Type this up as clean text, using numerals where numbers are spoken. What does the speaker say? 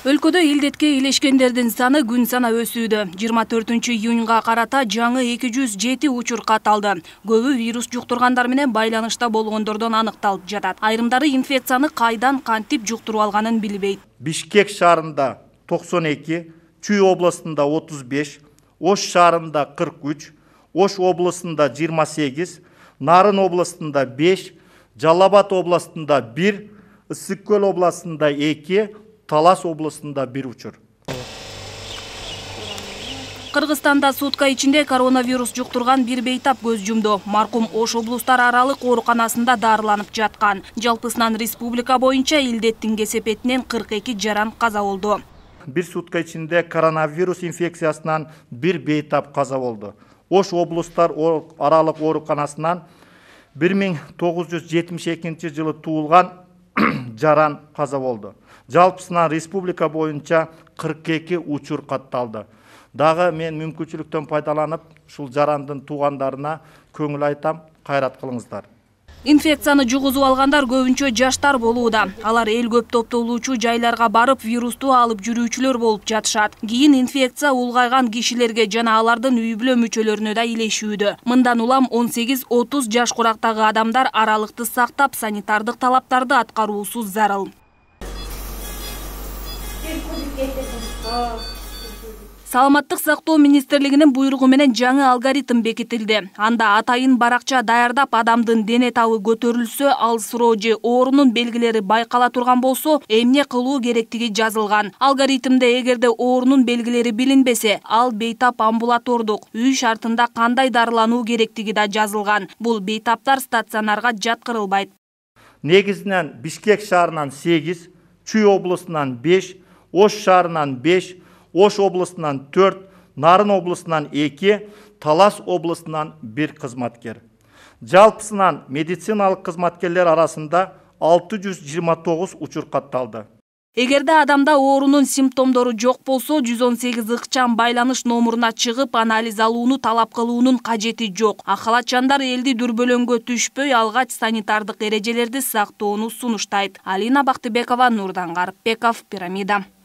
Өлкөдө илдетке илешкендердин саны күн сана өсүүдө. 24-июнга карата жаңы 207 учур катталды. Көбү вирус жуктургандар менен байланышта болгондордон аныкталып жатат. Айрымдары инфекцияны кайдан кантип жуктуруп алганын билбейт. Бишкек шаарында 92, Чүй областында 35, Ош шаарында 43, Ош областында 28, Нарын областында 5, Жалал-Абад областында 1, Ысык-Көл областында 2, Талас областында 1 учур. Кыргызстанда сутка ичинде коронавирус жуктурган бир бейтап көз жумду. Маркум Ош облустар аралык ооруканасында дарыланып жаткан. Жалпысынан республика боюнча илдеттин кесепетинен 42 жаран каза болду. Bir sutka içinde koronavirus infeksiyasından bir beytap kaza oldu. Oş облустар аралык ооруканасынан 1972 жылы туылған жаран каза болду. Жалпысынан республика боюнча 42 учур катталды. Дагы мен мүмкүнчүлүктөн пайдаланып, ушул жарандын туугандарына көңүл айтам, кайрат кылыңыздар. Инфекцияны жугузуп алгандар көбүнчө жаштар болууда. Алар эл көп топтолуучу жайларга барып, вирусту алып жүрүүчүлөр болуп жатышат. Кийин инфекция улгайган кишилерге жана алардын үй бүлө мүчөлөрүнө да илешүүдө. Мындан улам 18-30 жаш курактагы адамдар аралыкты сактап, санитардык талаптарды аткаруусу зарыл. Саламаттык сактоо министрлигинин буйругу менен жаңы алгоритм бекитилди. Анда атайын баракча даярдап, адамдын дене табы көтөрүлсө, алсыроо же оорунун белгилери байкала турган болсо, эмне кылуу керектиги жазылган. Алгоритмде эгерде оорунун белгилери билинбесе, ал бейтап амбулатордук үй шартында кандай дарылануу керектиги да жазылган. Бул бейтаптар стационарга жаткырылбайт. Негизинен Бишкек шаарынан 8, Чүй областынан 5, Ош шаарынан 5, Ош областынан 4, Нарын областынан 2, Талас областынан 1 кызматкер. Жалпысынан медициналык кызматкерлер арасында 629 учур катталды. Эгерде адамда оорунун симптомдору жок болсо, 118 ыкчам байланыш номуруна чыгып, анализ алууну талап кылуунун кажети жок. Акалатчандар элди дүрбөлөңгө түшпөй, алгач санитардык эрежелерди сактоону сунуштайт. Алина Бактыбекова, Нурдан Гарыпбеков, Пирамида.